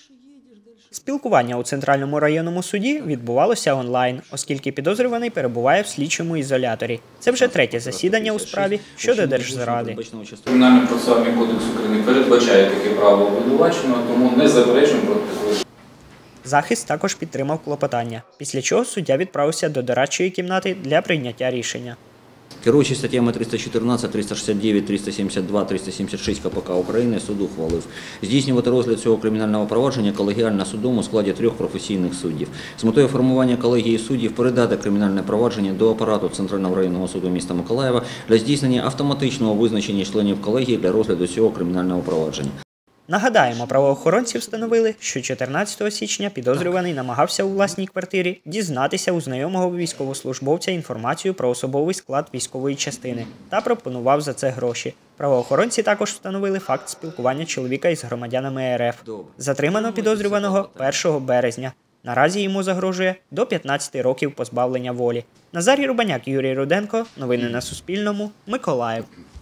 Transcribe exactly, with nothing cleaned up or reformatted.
Спілкування у Центральному районному суді відбувалося онлайн, оскільки підозрюваний перебуває в слідчому ізоляторі. Це вже третє засідання у справі щодо держзради. Кримінальний процесуальний кодекс України передбачає таке право обвинуваченого, тому не заперечуємо проти такого. Захист також підтримав клопотання, після чого суддя відправився до дорадчої кімнати для прийняття рішення. Керуючись статтями триста чотирнадцять, триста шістдесят дев'ять, триста сімдесят два, триста сімдесят шість КПК України, суд ухвалив здійснювати розгляд цього кримінального провадження колегіально судом у складі трьох професійних суддів. З метою формування колегії суддів передати кримінальне провадження до апарату Центрального районного суду міста Миколаєва для здійснення автоматичного визначення членів колегії для розгляду цього кримінального провадження. Нагадаємо, правоохоронці встановили, що чотирнадцятого січня підозрюваний намагався у власній квартирі дізнатися у знайомого військовослужбовця інформацію про особовий склад військової частини та пропонував за це гроші. Правоохоронці також встановили факт спілкування чоловіка із громадянами РФ. Затримано підозрюваного першого березня. Наразі йому загрожує до п'ятнадцяти років позбавлення волі. Назарій Рубаняк, Юрій Руденко. Новини на Суспільному. Миколаїв.